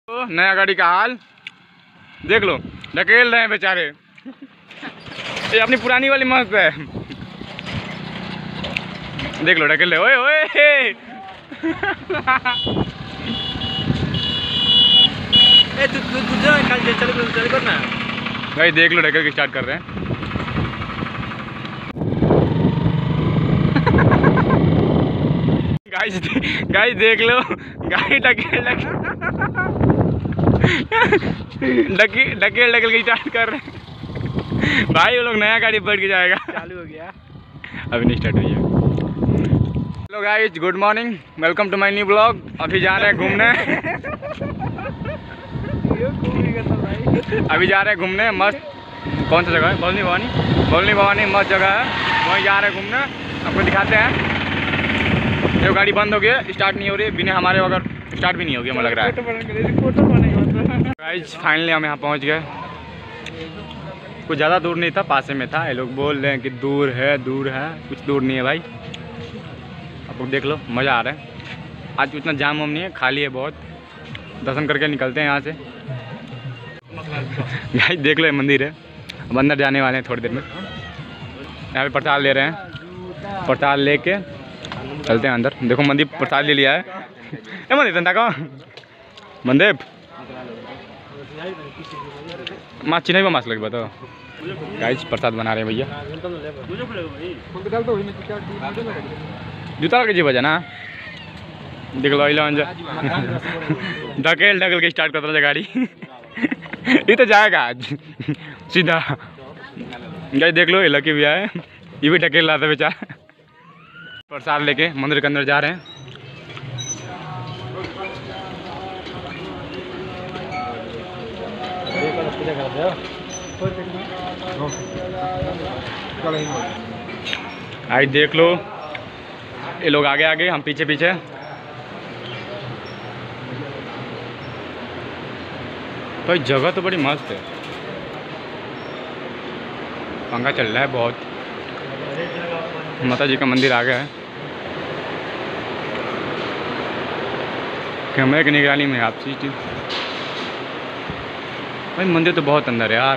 तो नया गाड़ी का हाल देख लो, ढकेल रहे हैं बेचारे। ये अपनी पुरानी वाली मस्त है, देख लो ढकेल रहे। ओए ओए चल करना भाई, देख लो ढकेल के स्टार्ट कर रहे हैं। गाइस देख लो, गाड़ी ढकेल के स्टार्ट कर रहे हैं भाई। वो लोग नया गाड़ी बैठ के जाएगा। चालू हो गया, अभी नहीं स्टार्ट हुई है। Hello guys, good morning, welcome to my new blog. अभी जा रहे हैं घूमने। अभी जा रहे हैं घूमने, मस्त। कौन सा जगह है? भोलनी भवानी मस्त जगह है, वहीं जा रहे हैं घूमने। आपको दिखाते हैं। जो गाड़ी बंद हो गई, स्टार्ट नहीं हो रही, बिना हमारे अगर स्टार्ट भी नहीं होगी, हमें लग रहा है। गाइस फाइनली हम यहाँ पहुँच गए। कुछ ज़्यादा दूर नहीं था, पास में था। ये लोग बोल रहे हैं कि दूर है, कुछ दूर नहीं है भाई। आप लोग देख लो, मज़ा आ रहा है। आज उतना जाम वाम नहीं है, खाली है बहुत। दर्शन करके निकलते हैं यहाँ से। गाइस देख लो, ये मंदिर है। अब अंदर जाने वाले हैं थोड़ी देर में। यहाँ पे प्रसाद ले रहे हैं, प्रसाद लेके चलते हैं अंदर। देखो मंदिर प्रसाद ले लिया है। मंदिर धंधा का मंदिर माँ चिन्ह मास लगे बताओ। गाइस प्रसाद बना रहे हैं भैया। जूता लगे बजा ना, देख लो। ढकेल के स्टार्ट करता था गाड़ी। ये तो जाएगा आज सीधा। गाइस देख लो, ये लकी भैया है, ये भी ढकेल रहा था बेचारा। प्रसाद लेके मंदिर के अंदर जा रहे हैं। आई देख लो, ये लोग आगे आगे, हम पीछे पीछे। तो जगह तो बड़ी मस्त है, पंखा चल रहा है बहुत। माता जी का मंदिर आ गया है। कैमरे की निगरानी में आप चीज भाई, मंदिर तो बहुत अंदर है यार।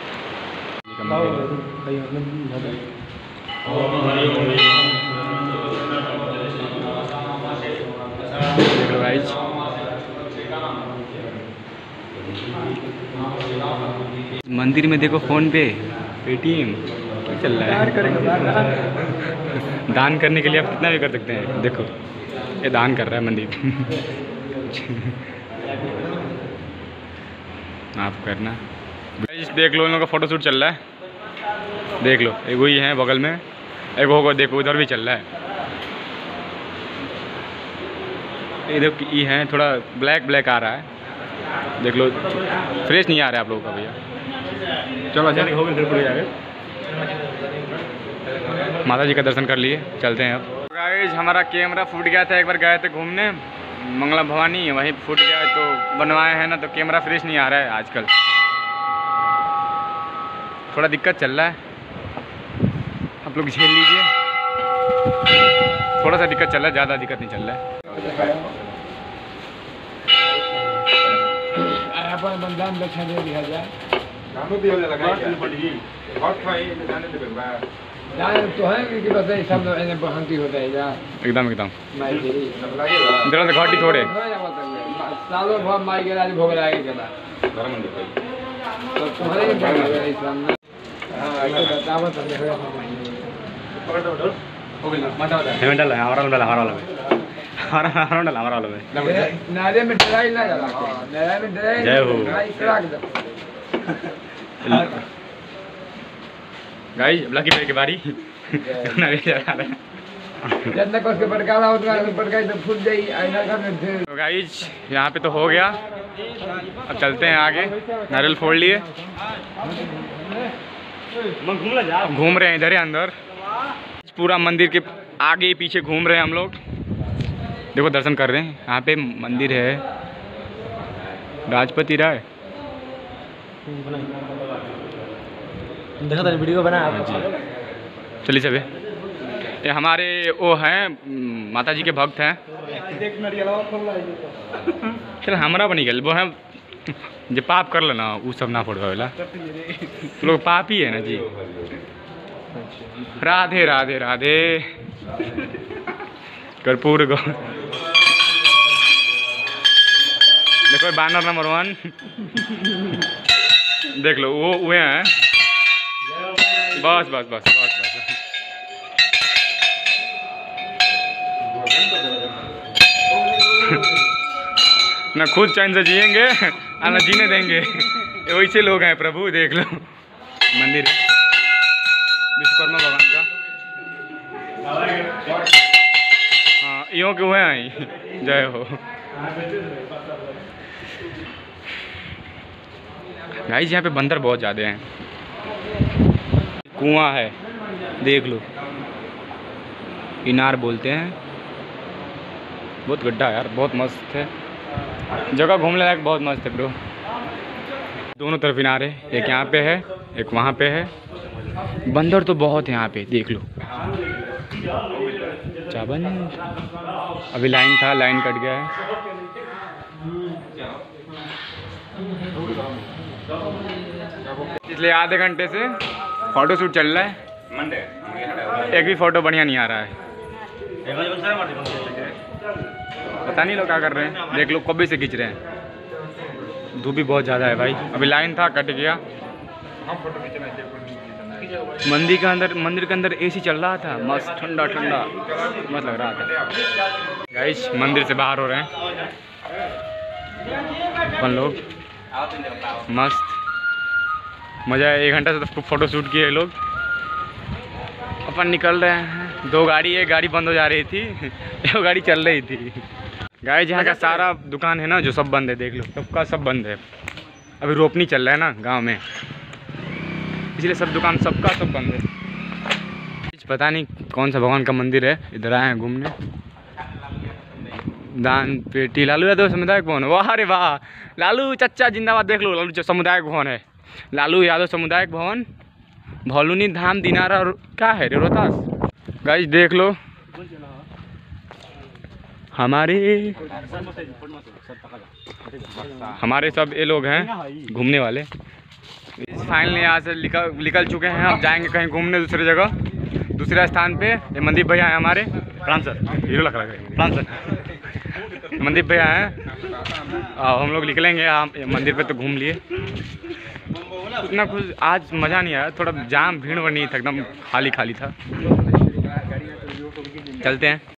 देख लो गाइस, मंदिर में देखो फोन पे, पेटीएम क्या चल रहा है। दान करने के लिए आप कितना भी कर सकते हैं। देखो ये दान कर रहा है मंदिर। आप करना। देख लो, इन लोगों का फोटोशूट चल रहा है। देख लो, एक वही है बगल में, एक होगा, देखो उधर भी चल रहा है। ये देखो, ये है थोड़ा ब्लैक आ रहा है। देख लो, फ्रेश नहीं आ रहा है आप लोगों का भैया। चलो अच्छा हो गया, माता जी का दर्शन कर लिए, चलते हैं अब। गाइस हमारा कैमरा फूट गया था, एक बार गए थे घूमने मंगला भवानी, वहीं फूट गया तो बनवाए हैं ना, तो कैमरा फ्रेश नहीं आ रहा है आजकल। थोड़ा दिक्कत चल रहा है, आप लोग झेल लीजिए। थोड़ा सा दिक्कत चल रहा है, ज़्यादा दिक्कत नहीं चल रहा है। एकदम घाटी थोड़े जय हो। गाइस लकी भाई की बारी। तो गाइस यहाँ पे तो हो गया, अब चलते हैं आगे। नारियल फोड़ लिए, घूम रहे हैं इधर है अंदर। पूरा मंदिर के आगे पीछे घूम रहे हैं हम लोग। देखो दर्शन कर रहे हैं। यहाँ पे मंदिर है राजपति राय। देखो तो वीडियो बना चलिए सभी, ये हमारे वो हैं माता जी के भक्त हैं। चल हमरा बनी गल वो हम जे पाप कर लेना वो सब ना फोड़वावेला तो लोग पापी है ना जी। राधे राधे राधे कर्पूर गौ देखो बैनर नंबर 1 देख लो वो हैं। बस बस बस बस बस ना खुद चैन से जिएंगे और ना जीने देंगे, वैसे लोग हैं प्रभु। देख लो मंदिर विश्वकर्मा भगवान का। हाँ यों के हुए हैं। जय हो गाइस, यहाँ पे बंदर बहुत ज़्यादा हैं। कुआं है देख लो, इनार बोलते हैं। बहुत गड्ढा है यार, बहुत मस्त है जगह, घूमने लायक बहुत मस्त है ब्रो। दोनों तरफ इनार है, एक यहाँ पे है एक वहाँ पे है। बंदर तो बहुत है यहाँ पे, देख लो। चाबन अभी लाइन था, लाइन कट गया है। इसलिए आधे घंटे से फोटो शूट चल रहा है, एक भी फोटो बढ़िया नहीं आ रहा है। पता नहीं लोग क्या कर रहे हैं, देख लो कभी से खींच रहे हैं। धूप भी बहुत ज़्यादा है भाई। अभी लाइन था, कट गया। मंदिर के अंदर एसी चल रहा था, मस्त ठंडा ठंडा मस्त लग रहा था। गाइस मंदिर से बाहर हो रहे हैं अपन लोग, मस्त मज़ा है। 1 घंटा से तो फोटो शूट किए लोग। अपन निकल रहे हैं। 2 गाड़ी, एक गाड़ी बंद हो जा रही थी, एक गाड़ी चल रही थी। गाइस यहाँ का सारा दुकान है ना जो, सब बंद है। देख लो सबका सब बंद है। अभी रोपनी चल रहा है ना गांव में, इसलिए सब दुकान सबका सब बंद है। पता नहीं कौन सा भगवान का मंदिर है। इधर आए हैं घूमने। दान पेटी लालू यादव सामुदायिक भवन। वाह रे वाह, लालू चच्चा जिंदाबाद। देख लो लालू सामुदायिक भवन है, लालू यादव सामुदायिक भवन, भौलुनी धाम, दिनारा और क्या है रोहतास। गाइस देख लो हमारे सब ये लोग हैं घूमने वाले। फाइनली यहाँ से निकल चुके हैं। अब जाएंगे कहीं घूमने दूसरी जगह, दूसरे स्थान पे। ये मनदीप भैया हैं हमारे। प्रणाम सर, हीरो लग रहा है। प्रणाम सर, मनदीप भैया हैं। हम लोग निकलेंगे मंदिर पे, तो घूम लिए। इतना कुछ आज मज़ा नहीं आया, थोड़ा जाम भीड़ नहीं था, एकदम खाली खाली था। चलते हैं।